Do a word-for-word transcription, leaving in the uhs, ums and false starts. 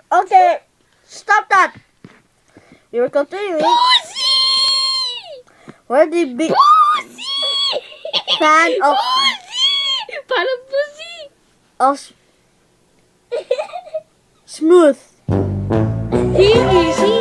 Okay, stop that. We were continuing. Pussy! We're the big Pussy! fan of Pussy! Parang pussy! of Smooth. He is he